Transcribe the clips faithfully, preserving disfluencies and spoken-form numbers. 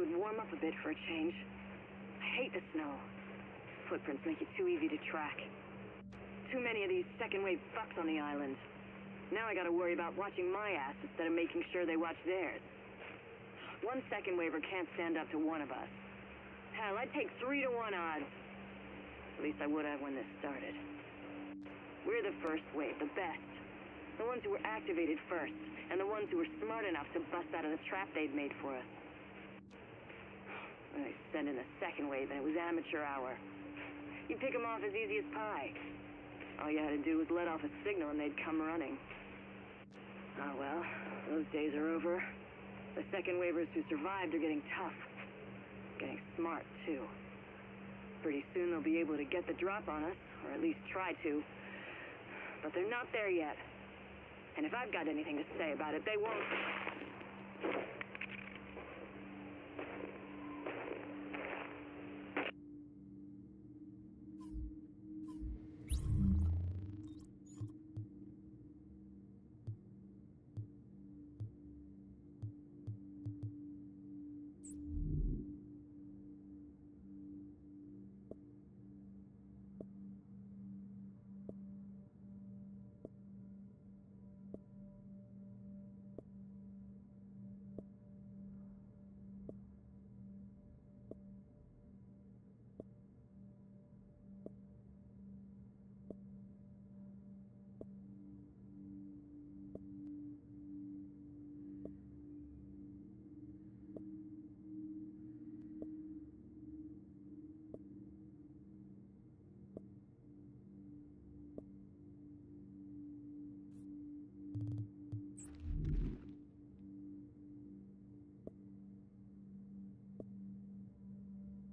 would warm up a bit for a change. I hate the snow. Footprints make it too easy to track. Too many of these second-wave fucks on the island. Now I gotta worry about watching my ass instead of making sure they watch theirs. One second-waver can't stand up to one of us. Hell, I'd take three to one odds. At least I would have when this started. We're the first wave, the best. The ones who were activated first, and the ones who were smart enough to bust out of the trap they'd made for us. They sent in the second wave, and it was amateur hour. You pick them off as easy as pie. All you had to do was let off a signal and they'd come running. Oh well, those days are over. The second wavers who survived are getting tough. Getting smart, too. Pretty soon they'll be able to get the drop on us, or at least try to. But they're not there yet. And if I've got anything to say about it, they won't.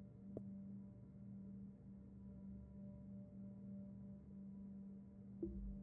You